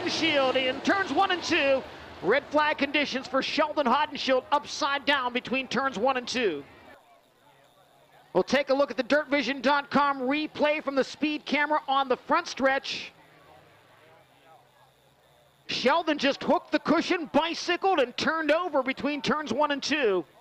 Haudenschild in turns 1 and 2. Red flag conditions for Sheldon Haudenschild upside down between turns 1 and 2. We'll take a look at the DirtVision.com replay from the speed camera on the front stretch. Sheldon just hooked the cushion, bicycled, and turned over between turns 1 and 2.